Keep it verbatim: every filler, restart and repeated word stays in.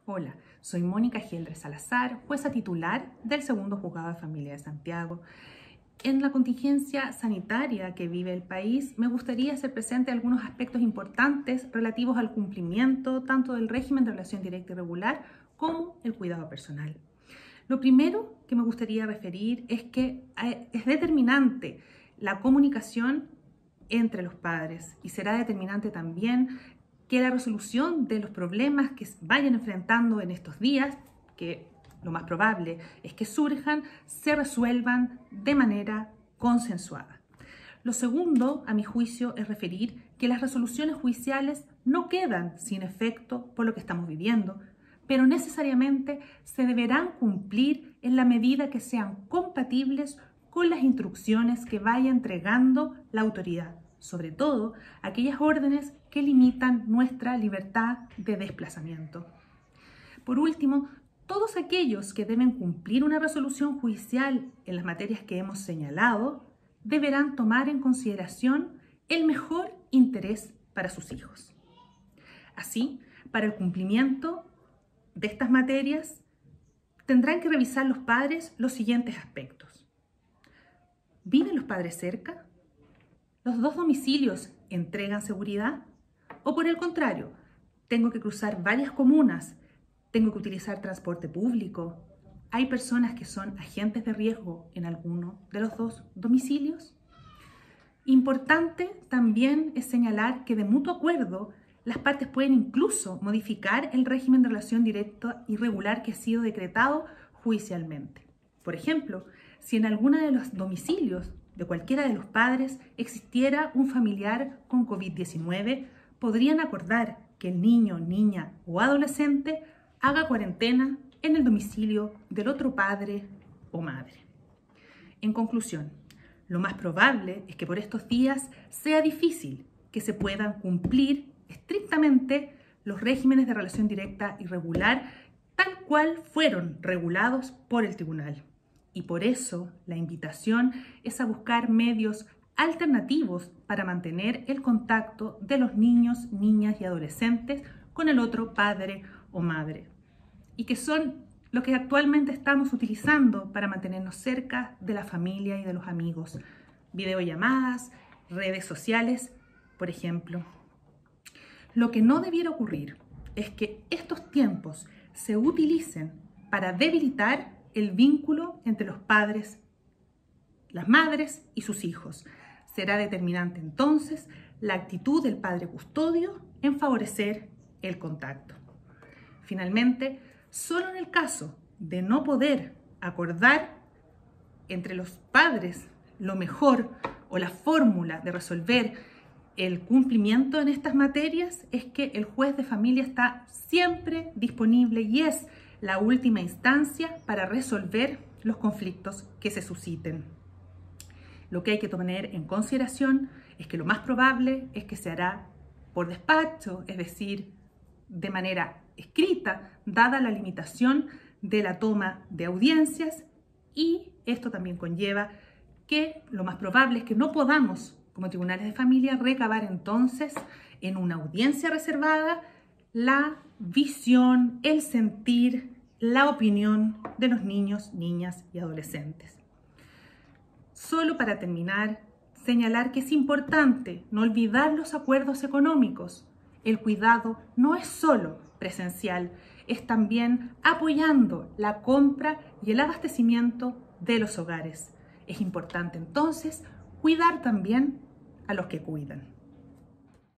Hola, soy Mónica Geldre Salazar, jueza titular del segundo Juzgado de Familia de Santiago. En la contingencia sanitaria que vive el país, me gustaría hacer presente algunos aspectos importantes relativos al cumplimiento tanto del régimen de relación directa y regular como el cuidado personal. Lo primero que me gustaría referir es que es determinante la comunicación entre los padres y será determinante también que la resolución de los problemas que vayan enfrentando en estos días, que lo más probable es que surjan, se resuelvan de manera consensuada. Lo segundo, a mi juicio, es referir que las resoluciones judiciales no quedan sin efecto por lo que estamos viviendo, pero necesariamente se deberán cumplir en la medida que sean compatibles con las instrucciones que vaya entregando la autoridad, sobre todo aquellas órdenes que limitan nuestra libertad de desplazamiento. Por último, todos aquellos que deben cumplir una resolución judicial en las materias que hemos señalado deberán tomar en consideración el mejor interés para sus hijos. Así, para el cumplimiento de estas materias, tendrán que revisar los padres los siguientes aspectos. ¿Viven los padres cerca? ¿Los dos domicilios entregan seguridad? ¿O por el contrario, tengo que cruzar varias comunas? ¿Tengo que utilizar transporte público? ¿Hay personas que son agentes de riesgo en alguno de los dos domicilios? Importante también es señalar que de mutuo acuerdo, las partes pueden incluso modificar el régimen de relación directa y regular que ha sido decretado judicialmente. Por ejemplo, si en alguno de los domicilios de cualquiera de los padres existiera un familiar con COVID diecinueve, podrían acordar que el niño, niña o adolescente haga cuarentena en el domicilio del otro padre o madre. En conclusión, lo más probable es que por estos días sea difícil que se puedan cumplir estrictamente los regímenes de relación directa y regular tal cual fueron regulados por el tribunal. Y por eso la invitación es a buscar medios alternativos para mantener el contacto de los niños, niñas y adolescentes con el otro padre o madre, y que son lo que actualmente estamos utilizando para mantenernos cerca de la familia y de los amigos. Videollamadas, redes sociales, por ejemplo. Lo que no debiera ocurrir es que estos tiempos se utilicen para debilitar el vínculo entre los padres, las madres y sus hijos. Será determinante entonces la actitud del padre custodio en favorecer el contacto. Finalmente, solo en el caso de no poder acordar entre los padres lo mejor o la fórmula de resolver el cumplimiento en estas materias, es que el juez de familia está siempre disponible y es la última instancia para resolver los conflictos que se susciten. Lo que hay que tener en consideración es que lo más probable es que se hará por despacho, es decir, de manera escrita, dada la limitación de la toma de audiencias, y esto también conlleva que lo más probable es que no podamos, como tribunales de familia, recabar entonces en una audiencia reservada la visión, el sentir, la opinión de los niños, niñas y adolescentes. Solo para terminar, señalar que es importante no olvidar los acuerdos económicos. El cuidado no es solo presencial, es también apoyando la compra y el abastecimiento de los hogares. Es importante entonces cuidar también a los que cuidan.